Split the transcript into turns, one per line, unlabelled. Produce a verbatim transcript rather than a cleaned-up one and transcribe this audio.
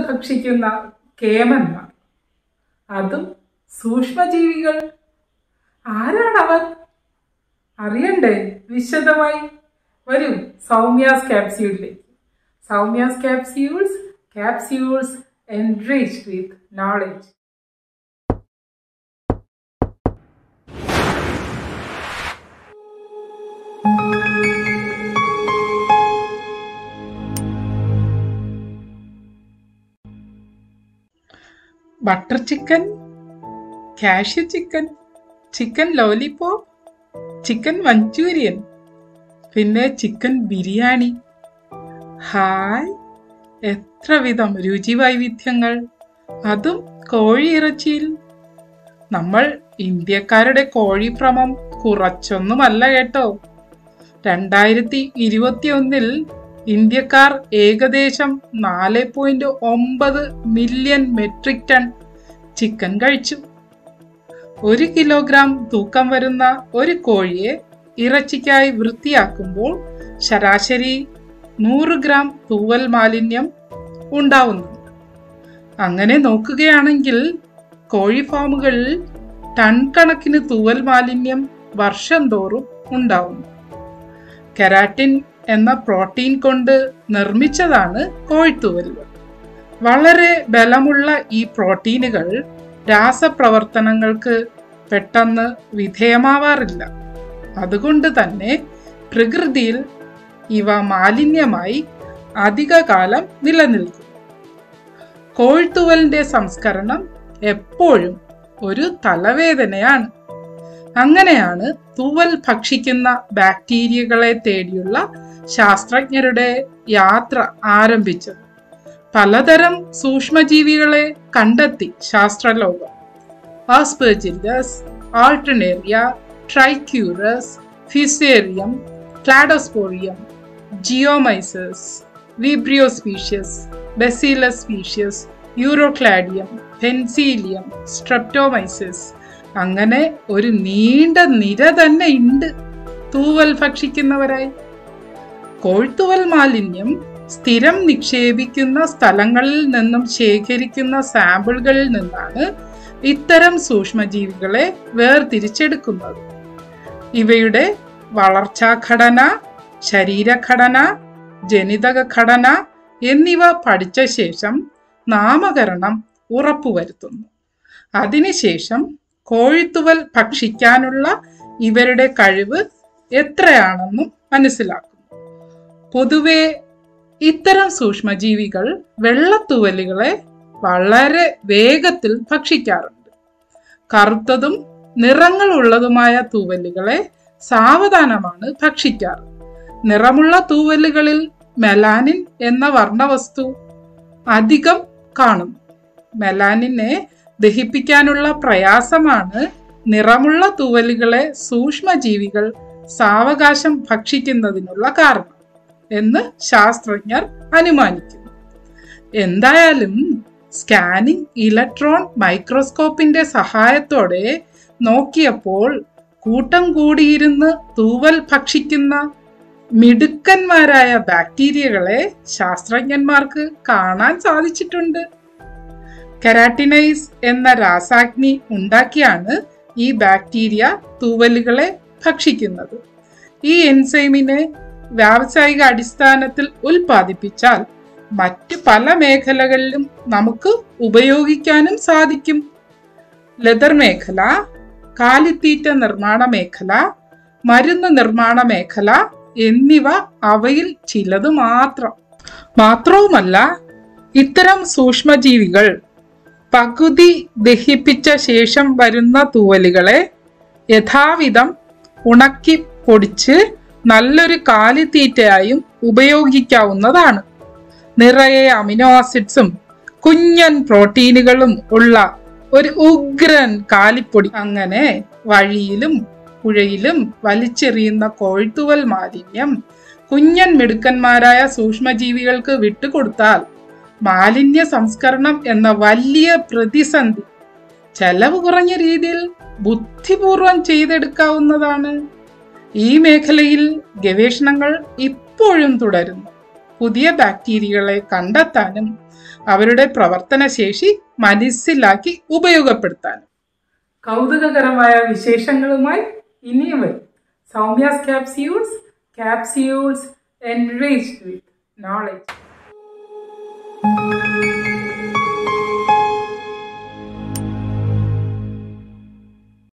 ഭക്ഷിക്കുന്ന കേമന്മാർ, അതും സൂക്ഷ്മജീവികൾ. ആരാണവർ? അറിയണ്ടേ വിശദമായി? വരൂ സൗമ്യാസ് ക്യാപ്സ്യൂളിലേക്ക്. Soumya's capsules, capsules enriched with knowledge. Butter chicken, cashew chicken, chicken lollipop, chicken manchurian, പിന്നെ ചിക്കൻ ബിരിയാണി. ഹായ്, എത്ര വിധം രുചി വൈവിധ്യങ്ങൾ, അതും കോഴിയിറച്ചിയിൽ. നമ്മൾ ഇന്ത്യക്കാരുടെ കോഴിഭ്രമം കുറച്ചൊന്നുമല്ല കേട്ടോ. രണ്ടായിരത്തി ഇരുപത്തി ഒന്നിൽ ഇന്ത്യക്കാർ ഏകദേശം നാല് പോയിന്റ് ഒമ്പത് മില്യൺ മെട്രിക് ടൺ ചിക്കൻ കഴിച്ചു. ഒരു കിലോഗ്രാം തൂക്കം വരുന്ന ഒരു കോഴിയെ ഇറച്ചിക്കായി വൃത്തിയാക്കുമ്പോൾ ശരാശരി നൂറ് ഗ്രാം തൂവൽ മാലിന്യം ഉണ്ടാവുന്നു. അങ്ങനെ നോക്കുകയാണെങ്കിൽ കോഴി ഫാമുകളിൽ ടൺ കണക്കിന് തൂവൽ മാലിന്യം വർഷം തോറും ഉണ്ടാവുന്നു. കെരാറ്റിൻ എന്ന പ്രോട്ടീൻ കൊണ്ട് നിർമ്മിച്ചതാണ് കോഴിത്തൂവലുകൾ. വളരെ ബലമുള്ള ഈ പ്രോട്ടീനുകൾ രാസപ്രവർത്തനങ്ങൾക്ക് പെട്ടെന്ന് വിധേയമാവാറില്ല. അതുകൊണ്ട് തന്നെ പ്രകൃതിയിൽ ഇവ മാലിന്യമായി അധികകാലം നിലനിൽക്കും. കോഴിത്തൂവലിന്റെ സംസ്കരണം എപ്പോഴും ഒരു തലവേദനയാണ്. അങ്ങനെയാണ് തൂവൽ ഭക്ഷിക്കുന്ന ബാക്ടീരിയകളെ തേടിയുള്ള ശാസ്ത്രജ്ഞരുടെ യാത്ര ആരംഭിച്ചത്. പലതരം സൂക്ഷ്മജീവികളെ കണ്ടെത്തി ശാസ്ത്രലോകം. Aspergillus, Alternaria, Trichurus, Fusarium, Cladosporium, Geomyces, Vibrio species, Bacillus species, Ulocladium, Penicillium, Streptomyces, അങ്ങനെ ഒരു നീണ്ട നിര തന്നെ ഉണ്ട് തൂവൽ ഭക്ഷിക്കുന്നവരായി. കോഴിത്തൂവൽ മാലിന്യം സ്ഥിരം നിക്ഷേപിക്കുന്ന സ്ഥലങ്ങളിൽ നിന്നും ശേഖരിക്കുന്ന സാമ്പിളുകളിൽ നിന്നാണ് ഇത്തരം സൂക്ഷ്മജീവികളെ വേർതിരിച്ചെടുക്കുന്നത്. ഇവയുടെ വളർച്ചാഘടന, ശരീരഘടന, ജനിതക ഘടന എന്നിവ പഠിച്ച ശേഷം നാമകരണം ഉറപ്പുവരുത്തുന്നു. അതിനുശേഷം കോഴിത്തൂവൽ ഭക്ഷിക്കാനുള്ള ഇവരുടെ കഴിവ് എത്രയാണെന്നും മനസ്സിലാക്കുന്നു. പൊതുവെ ഇത്തരം സൂക്ഷ്മജീവികൾ വെള്ളത്തൂവലുകളെ വളരെ വേഗത്തിൽ ഭക്ഷിക്കാറുണ്ട്. കറുത്തതും നിറങ്ങളുള്ളതുമായ തൂവലുകളെ സാവധാനമാണ് ഭക്ഷിക്കാറ്. നിറമുള്ള തൂവലുകളിൽ മെലാനിൻ എന്ന വർണ്ണവസ്തു അധികം കാണുന്നു. മെലാനിനെ ദഹിപ്പിക്കാനുള്ള പ്രയാസമാണ് നിറമുള്ള തൂവലുകളെ സൂക്ഷ്മജീവികൾ സാവകാശം ഭക്ഷിക്കുന്നതിനുള്ള കാരണം എന്ന് ശാസ്ത്രജ്ഞർ അനുമാനിക്കുന്നു. എന്തായാലും സ്കാനിംഗ് ഇലക്ട്രോൺ മൈക്രോസ്കോപ്പിന്റെ സഹായത്തോടെ നോക്കിയപ്പോൾ കൂട്ടം കൂടിയിരുന്ന് തൂവൽ ഭക്ഷിക്കുന്ന മിടുക്കന്മാരായ ബാക്ടീരിയകളെ ശാസ്ത്രജ്ഞന്മാർക്ക് കാണാൻ സാധിച്ചിട്ടുണ്ട്. കെരാറ്റിനൈസ് എന്ന രാസാഗ്നി ഉണ്ടാക്കിയാണ് ഈ ബാക്ടീരിയ തൂവലുകളെ ഭക്ഷിക്കുന്നത്. ഈ എൻസൈമിനെ വ്യാവസായിക അടിസ്ഥാനത്തിൽ ഉൽപ്പാദിപ്പിച്ചാൽ മറ്റു പല മേഖലകളിലും നമുക്ക് ഉപയോഗിക്കാനും സാധിക്കും. ലെതർ മേഖല, കാലിത്തീറ്റ നിർമ്മാണ മേഖല, മരുന്ന് നിർമ്മാണ മേഖല എന്നിവ അവയിൽ ചിലത് മാത്രം. മാത്രവുമല്ല, ഇത്തരം സൂക്ഷ്മജീവികൾ പകുതി ദഹിപ്പിച്ച ശേഷം വരുന്ന തൂവലുകളെ യഥാവിധം ഉണക്കി പൊടിച്ച് നല്ലൊരു കാലിത്തീറ്റയായും ഉപയോഗിക്കാവുന്നതാണ്. നിറയെ അമിനോ ആസിഡ്സും കുഞ്ഞൻ പ്രോട്ടീനുകളും ഉള്ള ഒരു ഉഗ്രൻ കാലിപ്പൊടി. അങ്ങനെ വഴിയിലും പുഴയിലും വലിച്ചെറിയുന്ന കോഴിത്തൂവൽ മാലിന്യം കുഞ്ഞൻ മിടുക്കന്മാരായ സൂക്ഷ്മജീവികൾക്ക് വിട്ടുകൊടുത്താൽ മാലിന്യ സംസ്കരണം എന്ന വലിയ പ്രതിസന്ധി ചെലവ് കുറഞ്ഞ രീതിയിൽ ബുദ്ധിപൂർവം ചെയ്തെടുക്കാവുന്നതാണ്. ഈ മേഖലയിൽ ഗവേഷണങ്ങൾ ഇപ്പോഴും തുടരുന്നു. പുതിയ ബാക്ടീരിയകളെ കണ്ടെത്താനും അവരുടെ പ്രവർത്തനശേഷി മനസ്സിലാക്കി ഉപയോഗപ്പെടുത്താനും. കൗതുകകരമായ വിശേഷങ്ങളുമായി ഇനിയും വരും. Soumya's capsules, capsules enriched with knowledge.